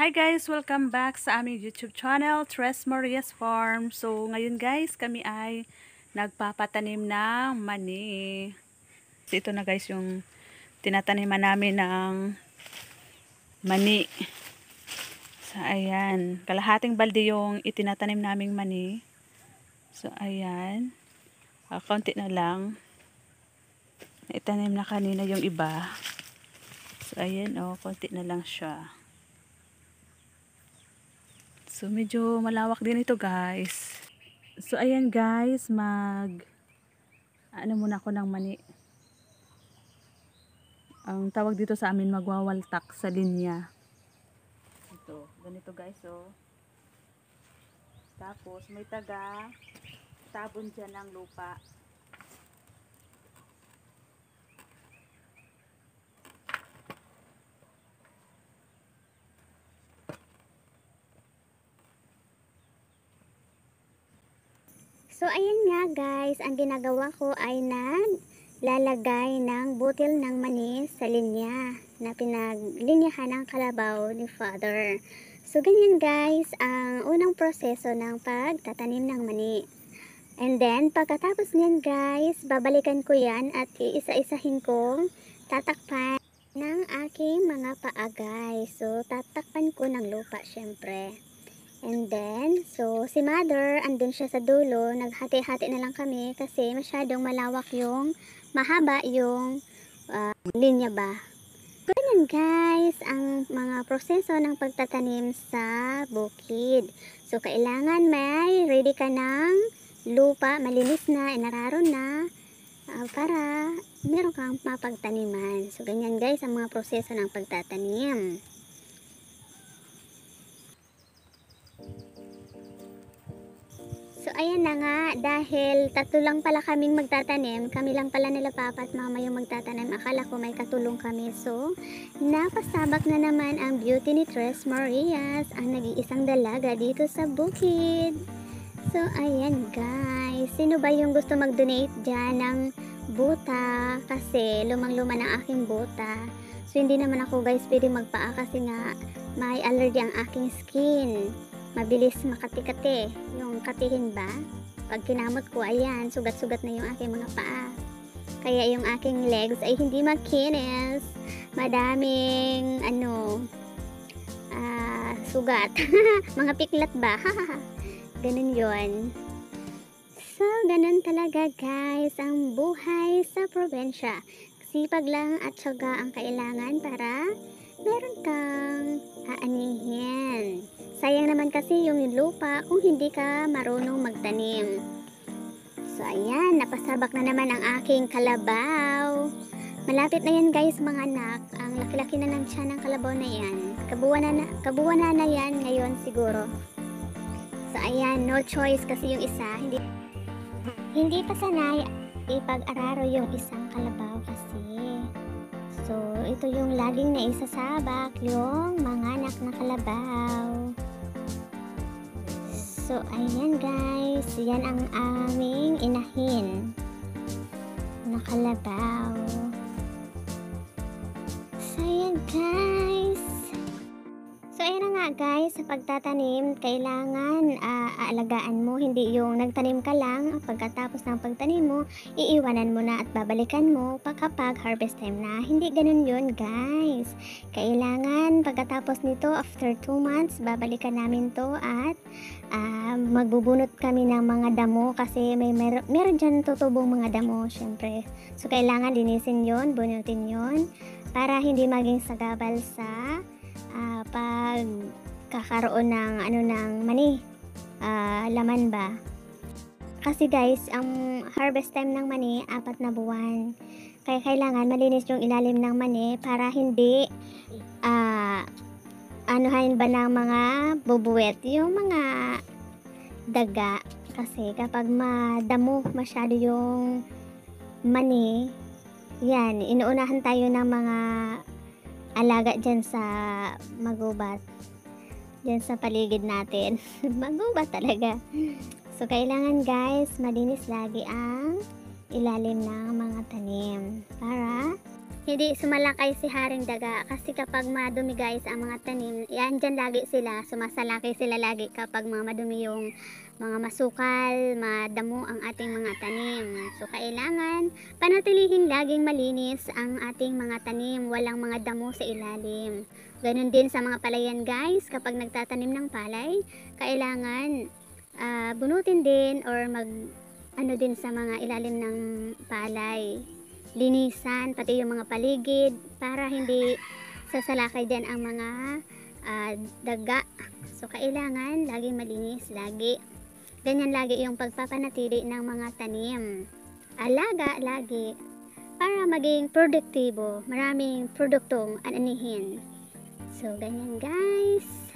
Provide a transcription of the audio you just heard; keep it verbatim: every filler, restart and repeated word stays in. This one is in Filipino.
Hi guys! Welcome back sa aming YouTube channel, Tres Marias Farm. So, ngayon guys, kami ay nagpapatanim ng mani. So, ito na guys yung tinataniman namin ng mani. So, ayan. Kalahating balde yung itinatanim naming mani. So, ayan. Uh, konti na lang. Itanim na kanina yung iba. So, ayan o. Oh, konti na lang siya. So, medyo malawak din ito guys. So, ayan guys, mag ano muna ako ng mani. Ang tawag dito sa amin, magwawaltak sa linya. Ito, ganito guys, oh. Tapos, may taga tabon dyan ng lupa. So, ayan nga guys, ang ginagawa ko ay naglalagay ng butil ng mani sa linya na pinaglinyahan ng kalabaw ni Father. So, ganyan guys, ang unang proseso ng pagtatanim ng mani. And then, pagkatapos niyan guys, babalikan ko yan at iisa-isahin kong tatakpan ng aking mga paa guys. So, tatakpan ko ng lupa syempre. And then, so si mother, andun siya sa dulo, naghati-hati na lang kami kasi masyadong malawak yung, mahaba yung uh, linya ba. Ganyan guys, ang mga proseso ng pagtatanim sa bukid. So, kailangan may ready ka ng lupa, malinis na, inararon na, uh, para meron kang mapagtaniman. So, ganyan guys, ang mga proseso ng pagtatanim. So, ayan na nga, dahil tatlo lang pala kaming magtatanim, kami lang pala nila papa at mama yung magtatanim. Akala ko may katulong kami. So, napasabak na naman ang beauty ni Tres Marias, ang nag-iisang dalaga dito sa bukid. So, ayan guys, sino ba yung gusto mag-donate dyan ng buta? Kasi lumang-luma ng aking buta. So, hindi naman ako guys pwede magpaa kasi nga may allergy ang aking skin. Mabilis makati-kati yung katihin ba. Pag kinamot ko, ayan, sugat-sugat na yung aking mga paa. Kaya yung aking legs ay hindi makinis. Madaming ano uh, sugat. Mga piklat ba? Ganun yon. So, ganun talaga guys ang buhay sa probinsya. Sipag lang at syaga ang kailangan para meron kang aanihin. Sayang naman kasi yung lupa kung hindi ka marunong magtanim. So, ayan, napasabak na naman ang aking kalabaw. Malapit na yan guys mga anak. Ang laki-laki na ng tiyan ng kalabaw na yan. Kabuuan na, na, kabuuan na na yan ngayon siguro. So, ayan, no choice kasi yung isa. Hindi, hindi pa sanay ipag-araro yung isang kalabaw kasi. So, ito yung laging naisasabak yung mga anak na kalabaw. So, ayan guys. Yan ang aming inahin na kalabaw. So, ayan guys. So, ayan na nga guys. Sa pagtatanim, kailangan uh, aalagaan mo. Hindi yung nagtanim ka lang. Pagkatapos ng pagtanim mo, iiwanan mo na at babalikan mo kapag harvest time na. Hindi ganun yun guys. Kailangan pagkatapos nito, after two months, babalikan namin to at uh, magbubunot kami ng mga damo kasi may mer meron dyan tutubong mga damo syempre. So, kailangan linisin yon, bunutin yon para hindi maging sagabal sa Uh, pag kakaroon ng ano ng mani, uh, laman ba. Kasi guys, ang harvest time ng mani apat na buwan. Kaya kailangan malinis yung ilalim ng mani para hindi uh, anuhain ba ng mga bubuwet, yung mga daga. Kasi kapag madamo masyado yung mani, yan, inuunahan tayo ng mga alaga dyan sa magubat, dyan sa paligid natin. Magubat talaga. So, kailangan guys, malinis lagi ang ilalim ng mga tanim para hindi sumalakay si Haring Daga kasi kapag madumi guys ang mga tanim, yan dyan lagi sila, sumasalakay sila lagi kapag mga madumi yung mga masukal, madamo ang ating mga tanim. So kailangan panatilihing laging malinis ang ating mga tanim, walang mga damo sa ilalim. Ganun din sa mga palayan guys, kapag nagtatanim ng palay, kailangan uh, bunutin din or mag ano din sa mga ilalim ng palay. Linisan pati yung mga paligid para hindi sasalakay din ang mga uh, daga. So kailangan laging malinis lagi. Ganyan lagi yung pagpapanatili ng mga tanim. Alaga lagi para maging produktibo, maraming produktong anihin. So ganyan guys.